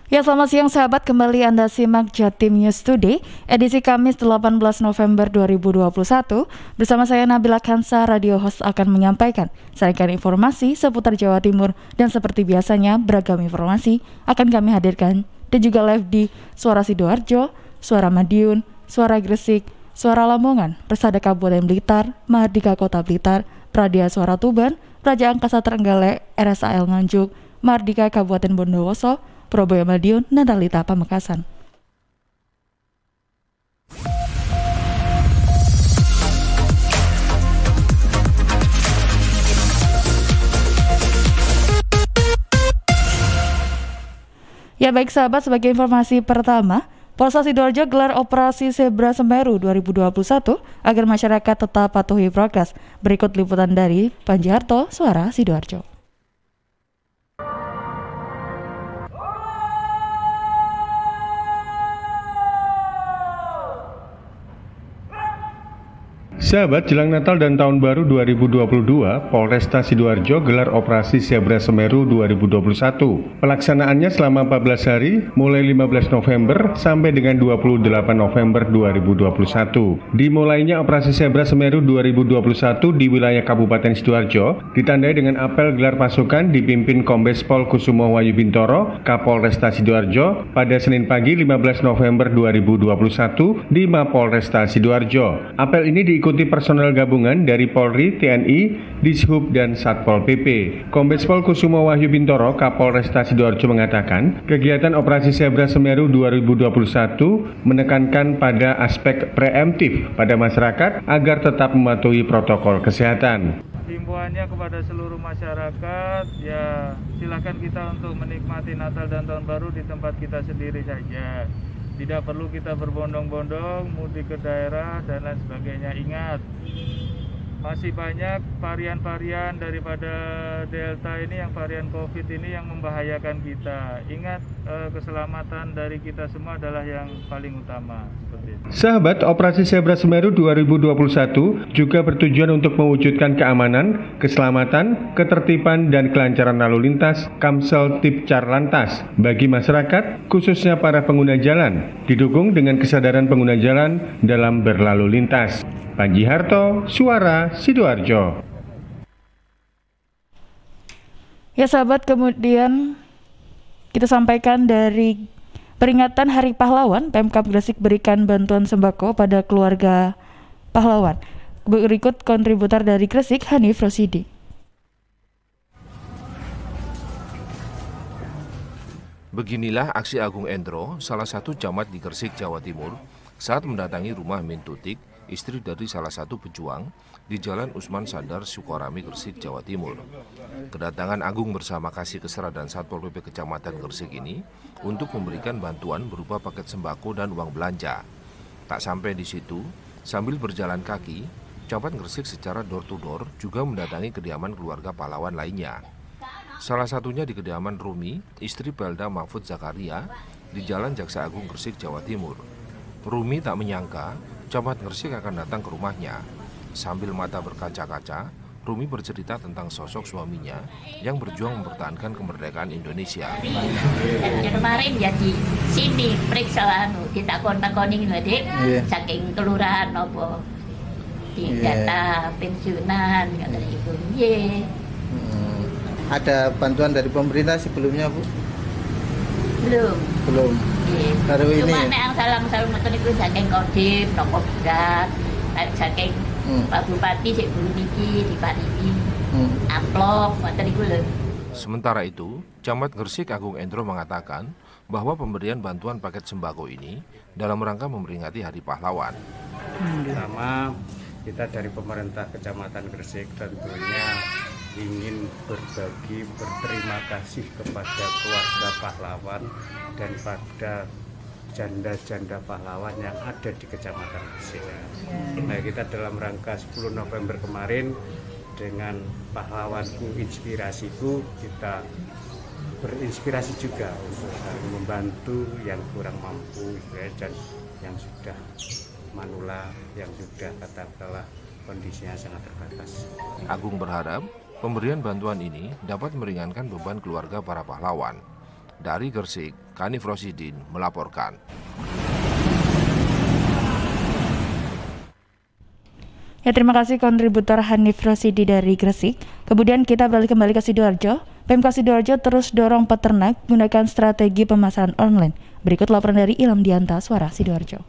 Ya, selamat siang sahabat, kembali Anda simak Jatim News Today, edisi Kamis 18 November 2021. Bersama saya Nabila Kansa, radio host akan menyampaikan serangkaian informasi seputar Jawa Timur. Dan seperti biasanya, beragam informasi akan kami hadirkan. Dan juga live di Suara Sidoarjo, Suara Madiun, Suara Gresik, Suara Lamongan, Persada Kabupaten Blitar, Mahardika Kota Blitar, Pradia Suara Tuban, Praja Angkasa Trenggalek, RSAL Nganjuk, Mahardika Kabupaten Bondowoso, Proboyo Madiun, dan Talita Pamekasan. Ya baik sahabat, sebagai informasi pertama, Polres Sidoarjo gelar operasi Zebra Semeru 2021 agar masyarakat tetap patuhi prokes. Berikut liputan dari Panji Harto, Suara Sidoarjo. Sahabat, jelang Natal dan Tahun Baru 2022, Polresta Sidoarjo gelar operasi Zebra Semeru 2021. Pelaksanaannya selama 14 hari, mulai 15 November sampai dengan 28 November 2021. Dimulainya operasi Zebra Semeru 2021 di wilayah Kabupaten Sidoarjo ditandai dengan apel gelar pasukan dipimpin Kombes Pol Kusumo Wahyu Bintoro, Kapolresta Sidoarjo pada Senin pagi 15 November 2021 di Mapolresta Sidoarjo. Apel ini diikuti personel gabungan dari Polri, TNI, Dishub, dan Satpol PP. Kombes Pol Kusumo Wahyu Bintoro, Kapolresta Sidoarjo mengatakan, kegiatan Operasi Zebra Semeru 2021 menekankan pada aspek preemptif pada masyarakat agar tetap mematuhi protokol kesehatan. Himbauannya kepada seluruh masyarakat, ya silakan kita untuk menikmati Natal dan Tahun Baru di tempat kita sendiri saja. Tidak perlu kita berbondong-bondong, mudik ke daerah dan lain sebagainya. Ingat, masih banyak varian-varian daripada Delta ini, yang varian COVID ini yang membahayakan kita. Ingat, keselamatan dari kita semua adalah yang paling utama. Seperti itu. Sahabat, operasi Zebra Semeru 2021 juga bertujuan untuk mewujudkan keamanan, keselamatan, ketertiban, dan kelancaran lalu lintas Kamsel Tipcar Lantas bagi masyarakat, khususnya para pengguna jalan, didukung dengan kesadaran pengguna jalan dalam berlalu lintas. Panji Harto, Suara Sidoarjo. Ya sahabat, kemudian kita sampaikan dari peringatan Hari Pahlawan, Pemkab Gresik berikan bantuan sembako pada keluarga pahlawan. Berikut kontributor dari Gresik, Hanif Rosidi. Beginilah aksi Agung Endro, salah satu camat di Gresik, Jawa Timur, saat mendatangi rumah Mintutik, istri dari salah satu pejuang, di Jalan Usman Sandar, Sukorami, Gresik, Jawa Timur. Kedatangan Agung bersama Kasih Kesra dan Satpol PP Kecamatan Gresik ini untuk memberikan bantuan berupa paket sembako dan uang belanja. Tak sampai di situ, sambil berjalan kaki, camat Gresik secara door-to-door juga mendatangi kediaman keluarga pahlawan lainnya. Salah satunya di kediaman Rumi, istri Pelda Mahfud Zakaria, di Jalan Jaksa Agung, Gresik, Jawa Timur. Rumi tak menyangka camat Gresik akan datang ke rumahnya. Sambil mata berkaca-kaca, Rumi bercerita tentang sosok suaminya yang berjuang mempertahankan kemerdekaan Indonesia. Dan kemarin jadi sini periksa ditakon-takoni Dik, saking kelurahan apa di data pensiunan kata ibu. Ada bantuan dari pemerintah sebelumnya, Bu? Belum. Baru ini. Cuma yang salam-salam ngoten niku saking Kodim, nopo berat, saking Pak Bupati sik bulu niki diparingi amplop ngoten niku lho. Sementara itu, Camat Gresik Agung Endro mengatakan bahwa pemberian bantuan paket sembako ini dalam rangka memperingati Hari Pahlawan. Pertama, kita dari pemerintah Kecamatan Gresik tentunya ingin berbagi berterima kasih kepada keluarga pahlawan dan pada janda-janda pahlawan yang ada di Kecamatan Gresik. Nah, kita dalam rangka 10 November kemarin dengan pahlawanku inspirasiku, kita berinspirasi juga untuk membantu yang kurang mampu dan yang sudah manula, yang sudah katakanlah kondisinya sangat terbatas. Agung berharap pemberian bantuan ini dapat meringankan beban keluarga para pahlawan. Dari Gresik, Kanif Rosidin melaporkan. Ya, terima kasih kontributor Hanif Rosidi dari Gresik. Kemudian kita beralih kembali ke Sidoarjo. Pemkab Sidoarjo terus dorong peternak gunakan strategi pemasaran online. Berikut laporan dari Ilham Dianta, Suara Sidoarjo.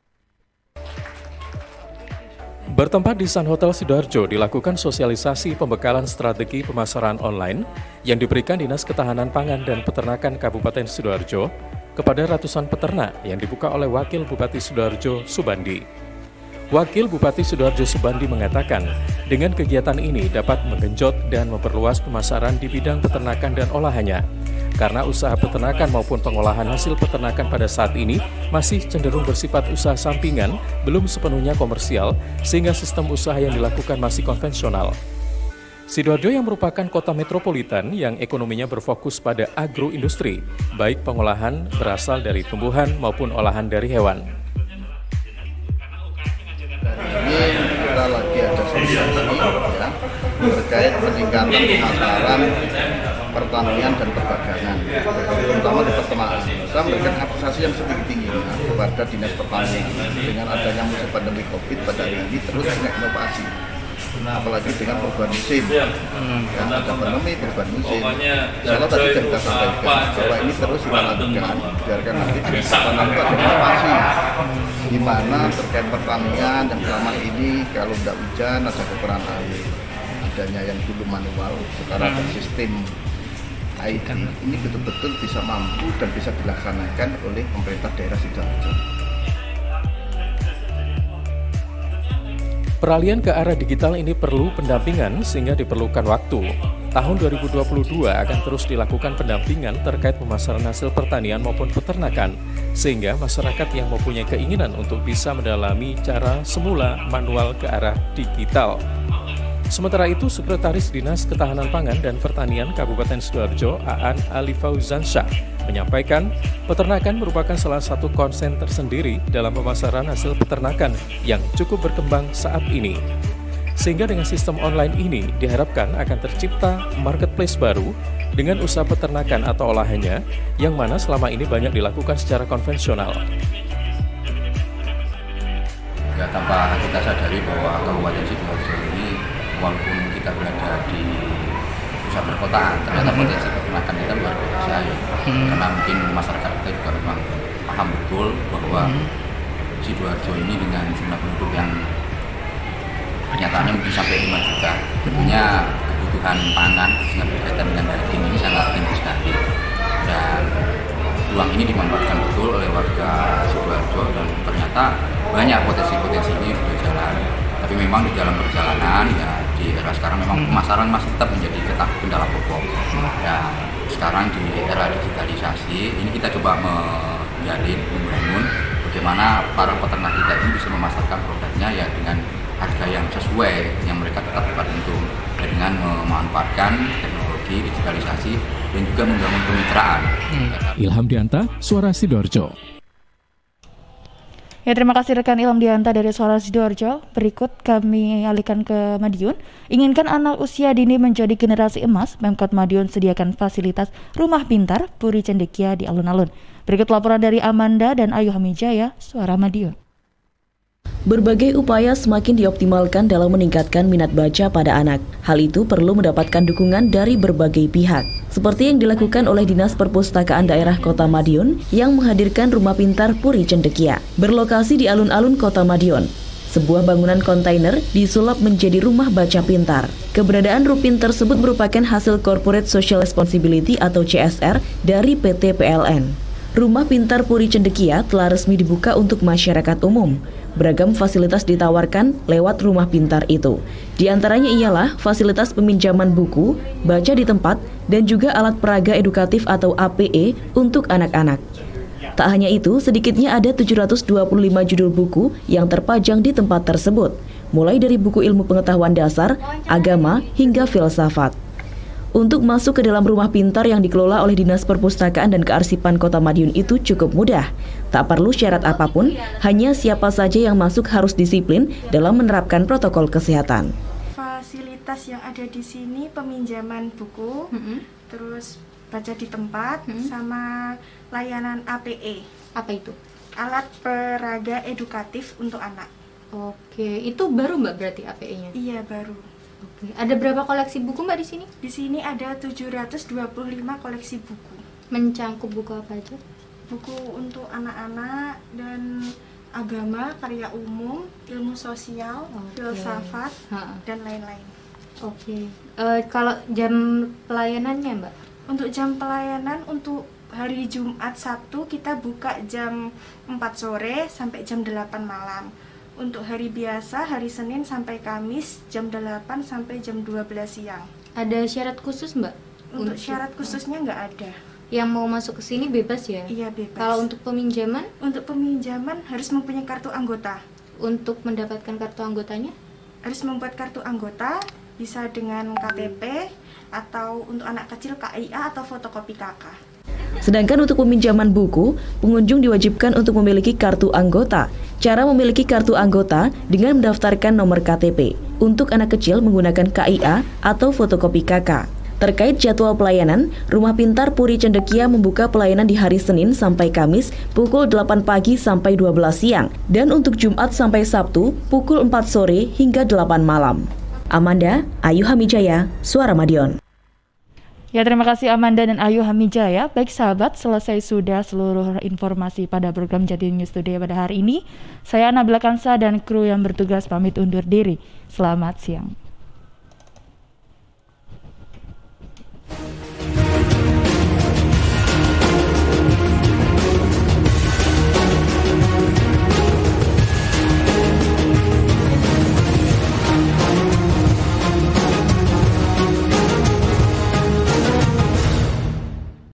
Bertempat di Sun Hotel Sidoarjo dilakukan sosialisasi pembekalan strategi pemasaran online yang diberikan Dinas Ketahanan Pangan dan Peternakan Kabupaten Sidoarjo kepada ratusan peternak yang dibuka oleh Wakil Bupati Sidoarjo Subandi. Wakil Bupati Sidoarjo Subandi mengatakan, dengan kegiatan ini dapat menggenjot dan memperluas pemasaran di bidang peternakan dan olahannya. Karena usaha peternakan maupun pengolahan hasil peternakan pada saat ini masih cenderung bersifat usaha sampingan, belum sepenuhnya komersial, sehingga sistem usaha yang dilakukan masih konvensional. Sidoarjo yang merupakan kota metropolitan yang ekonominya berfokus pada agroindustri, baik pengolahan berasal dari tumbuhan maupun olahan dari hewan. Ini kita lagi ada sosialisasi ya, terkait peningkatan pemasaran pertanian dan perdagangan, terutama di peternakan. Saya memberikan apresiasi yang setinggi-tingginya kepada Dinas Pertanian dengan adanya musim pandemi COVID pada hari ini terus inovasi, apalagi dengan perubahan musim. Yang ada pandemi, perubahan musim. Soalnya tadi sudah kita sampaikan bahwa ini terus kita lakukan, biarkan nanti Dinas Pertanian itu ada inovasi di mana terkait pertanian yang selama ini kalau tidak hujan ada kekurangan air, adanya yang dulu manual sekarang ada sistem IT, ini betul-betul bisa mampu dan bisa dilaksanakan oleh pemerintah daerah Sidoarjo. Peralihan ke arah digital ini perlu pendampingan sehingga diperlukan waktu. Tahun 2022 akan terus dilakukan pendampingan terkait pemasaran hasil pertanian maupun peternakan, sehingga masyarakat yang mempunyai keinginan untuk bisa mendalami cara semula manual ke arah digital. Sementara itu, Sekretaris Dinas Ketahanan Pangan dan Pertanian Kabupaten Sidoarjo, Aan Ali Fauzansyah, menyampaikan peternakan merupakan salah satu konsen tersendiri dalam pemasaran hasil peternakan yang cukup berkembang saat ini. Sehingga dengan sistem online ini diharapkan akan tercipta marketplace baru dengan usaha peternakan atau olahannya yang mana selama ini banyak dilakukan secara konvensional. Ya, tanpa kita sadari bahwa Kabupaten Sidoarjo ini walaupun kita berada di pusat perkotaan, ternyata potensi peternakan kita luar biasa ya. Karena mungkin masyarakat kita juga memang paham betul bahwa Sidoarjo ini dengan jumlah penduduk yang kenyataannya mungkin sampai 5 juta, tentunya kebutuhan pangan yang berkaitan dengan daging ini sangat tinggi sekali. Dan peluang ini dimanfaatkan betul oleh warga Sidoarjo dan ternyata banyak potensi-potensi ini sudah jalan. Tapi memang di dalam perjalanan ya di era sekarang memang pemasaran masih tetap menjadi kendala pokok. Ya sekarang di era digitalisasi ini kita coba menjalin, membangun bagaimana para peternak kita ini bisa memasarkan produknya ya dengan harga yang sesuai yang mereka tetap dapat untung ya, dengan memanfaatkan teknologi digitalisasi dan juga membangun kemitraan. Ilham Dianta, Suara Sidoarjo. Ya, terima kasih rekan Ilham Dianta dari Suara Sidoarjo. Berikut kami alihkan ke Madiun. Inginkan anak usia dini menjadi generasi emas, Pemkot Madiun sediakan fasilitas rumah pintar Puri Cendekia di alun-alun. Berikut laporan dari Amanda dan Ayu Hamijaya, Suara Madiun. Berbagai upaya semakin dioptimalkan dalam meningkatkan minat baca pada anak. Hal itu perlu mendapatkan dukungan dari berbagai pihak. Seperti yang dilakukan oleh Dinas Perpustakaan Daerah Kota Madiun yang menghadirkan rumah pintar Puri Cendekia. Berlokasi di alun-alun Kota Madiun, sebuah bangunan kontainer disulap menjadi rumah baca pintar. Keberadaan Rupin tersebut merupakan hasil Corporate Social Responsibility atau CSR dari PT PLN. Rumah pintar Puri Cendekia telah resmi dibuka untuk masyarakat umum. Beragam fasilitas ditawarkan lewat rumah pintar itu. Di antaranya ialah fasilitas peminjaman buku, baca di tempat, dan juga alat peraga edukatif atau APE untuk anak-anak. Tak hanya itu, sedikitnya ada 725 judul buku yang terpajang di tempat tersebut, mulai dari buku ilmu pengetahuan dasar, agama, hingga filsafat. Untuk masuk ke dalam rumah pintar yang dikelola oleh Dinas Perpustakaan dan Kearsipan Kota Madiun itu cukup mudah. Tak perlu syarat apapun, hanya siapa saja yang masuk harus disiplin dalam menerapkan protokol kesehatan. Fasilitas yang ada di sini peminjaman buku, terus baca di tempat, sama layanan APE. Apa itu? Alat peraga edukatif untuk anak. Oke, itu baru Mbak berarti APE-nya? Iya, baru. Oke. Ada berapa koleksi buku Mbak di sini? Di sini ada 725 koleksi buku. Mencangkup buku apa aja? Buku untuk anak-anak dan agama, karya umum, ilmu sosial, filsafat, dan lain-lain. Oke. Kalau jam pelayanannya Mbak? Untuk jam pelayanan untuk hari Jumat Sabtu kita buka jam 4 sore sampai jam 8 malam. Untuk hari biasa, hari Senin sampai Kamis jam 8 sampai jam 12 siang. Ada syarat khusus Mbak? Untuk syarat khususnya nggak ada. Yang mau masuk ke sini bebas ya? Iya, bebas. Kalau untuk peminjaman? Untuk peminjaman harus mempunyai kartu anggota. Untuk mendapatkan kartu anggotanya? Harus membuat kartu anggota, bisa dengan KTP, atau untuk anak kecil KIA atau fotokopi KK. Sedangkan untuk peminjaman buku, pengunjung diwajibkan untuk memiliki kartu anggota. Cara memiliki kartu anggota dengan mendaftarkan nomor KTP. Untuk anak kecil menggunakan KIA atau fotokopi KK. Terkait jadwal pelayanan, Rumah Pintar Puri Cendekia membuka pelayanan di hari Senin sampai Kamis pukul 8 pagi sampai 12 siang. Dan untuk Jumat sampai Sabtu pukul 4 sore hingga 8 malam. Amanda, Ayu Hamijaya, Suara Madiun. Ya, terima kasih Amanda dan Ayu Hamijaya. Baik sahabat, selesai sudah seluruh informasi pada program Jatim News Today pada hari ini. Saya Nabila Kansa dan kru yang bertugas pamit undur diri. Selamat siang.